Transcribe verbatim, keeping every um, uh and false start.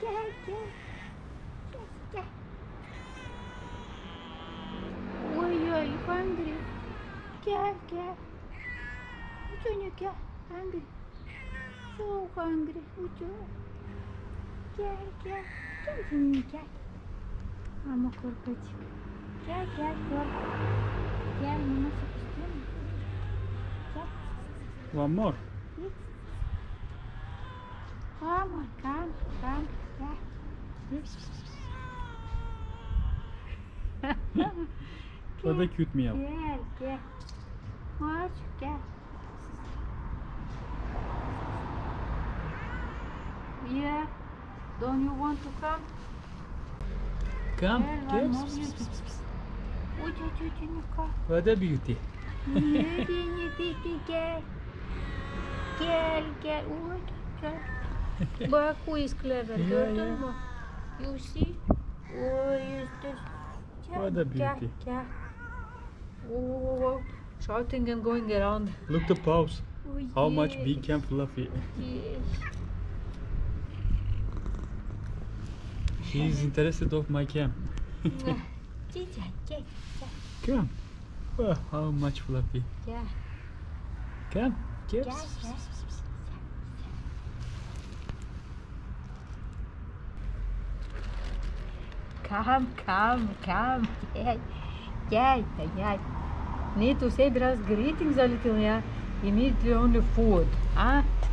Get, get. Get, get. Oh, you're hungry. Get, get. Which one you get? Hungry. So hungry. Which one? Get, get. Get me, get. Mama korkacık. Gel, gel, kork. Gel, mama çok istiyor mu? Gel. One more. Git. Come on, come, come, gel. What a cute meow. Gel, gel. Aç, gel. Yeah. Don't you want to come? Come, Gel, gel. one more beauty. Uy, uy, uy, uy, come. What a beauty. Beauty, beauty, gel. Gel, gel. Uy, gel. Bak, who is clever. Yeah, Gördün yeah. mü? You see? Oh, işte. Gel, What a gel, beauty. gel. Oh, shouting and going around. Look the paws. Oh, How much yes, big and fluffy. yes. She is interested of my cam. Gel, gel, gel, gel. Come. Oh, how much fluffy. Gel, Come. Gel. gel, gel. Come, come, come. Gel, gel, gel. Need to say biraz greetings a little, yeah? Immediately only food, huh?